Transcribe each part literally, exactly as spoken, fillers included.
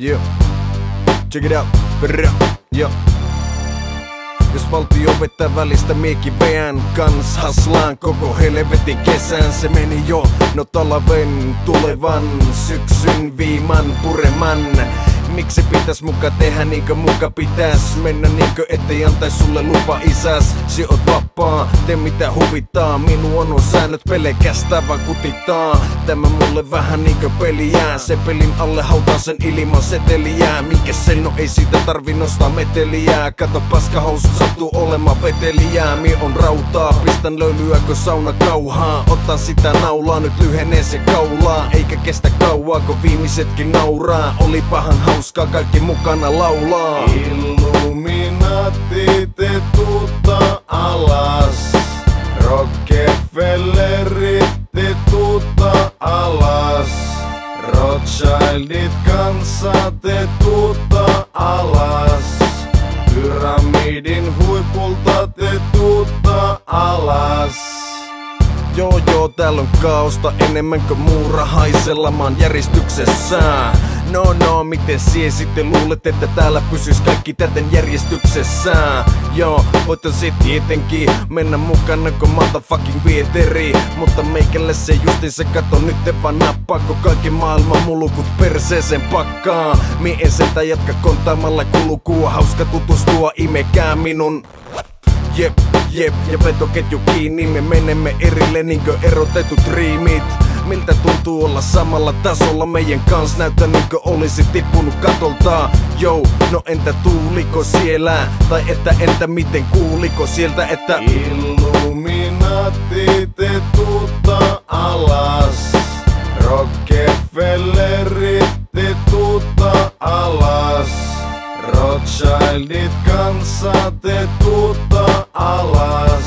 Yeah. Check it out. Brr. Yeah. Jos valtio vetää välistä miekin veän kans haslaan koko helvetin kesän. Se meni jo, no talven tulevan syksyn viiman pureman. Miksi pitäis muka tehdä niinkö muka pitäis mennä niinkö ettei antais sulle lupa isäs. Si oot vapaa, tee mitä huvittaa. Minun on säännöt pelkästään vaan kutittaa. Tämä mulle vähän niinkö peli jää. Se pelin alle hautaan sen ilman seteliä. Minkä sen no ei siitä tarvi nostaa meteliä. Kato paskahousu sattuu olemaan veteliä. Mie on rautaa, pistän löylyä kun sauna kauhaa. Otan sitä naulaa, nyt lyhenee se kaulaa. Eikä kestä kauaa kun viimeisetkin nauraa. Oli pahan hauskaa, kaikki mukana laulaa. Illuminati, te tuutta alas. Rockefellerit, te tuutta alas. Rothschildit kanssa, te tuutta alas. Pyramidin huipulta, te tuutta alas. Joo joo, täällä on kaosta enemmän kuin muurahaisella maan järjestyksessä. No no, miten sie sitten luulet, että täällä pysys kaikki täten järjestyksessä? Joo, voitan se tietenkin mennä mukana kun motherfucking vieteri. Mutta meikälle se justiinsa kato nyt vaan nappaa, kun kaikki maailman mulukut perseeseen pakkaa. Mie en sentä jatka kontaamalla kulukua, hauska tutustua, imekää minun. Jep, jep, ja vetoketju kiinni, me menemme erille niinkö erotetut riimit. Miltä tuntuu olla samalla tasolla meidän kans, näyttää niinkö olisi tippunut katolta. Jou, no entä tuuliko siellä? Tai että entä miten kuuliko sieltä, että Illuminati, te tuutta alas. Rockefellerit, te tuutta alas. Rothschildit kanssa, te tuutta alas.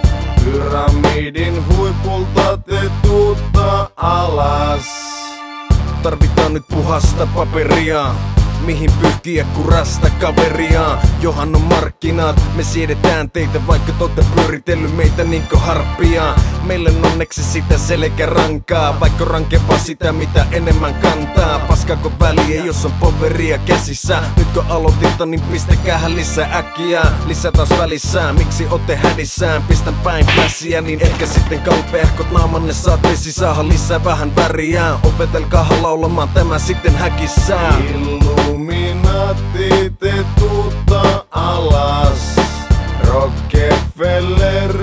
Pyramidin huipulta, te tuutta alas. Tarvitaan nyt puhasta paperia, mihin pyyhkiä kurasta kaveria. Johan on markkinat, me siedetään teitä, vaikka totte pyöritellyt meitä niinkö harppia. Meille on onneksi sitä selkärankaa, vaikka rankempaa sitä mitä enemmän kantaa. Paskako väliä, jos on poveria käsissä. Nyt kun aloitilta, niin pistäkäähän lisää äkkiä. Lisää taas välissä, miksi ootte hädissään? Pistän päin pässiä, niin ehkä sitten kalpeahkot naamanne saateisi saada lisää vähän väriä. Opetelkaahan laulamaan tämä sitten häkissään. Illuminati, te tuutta alas. Rockefellerit,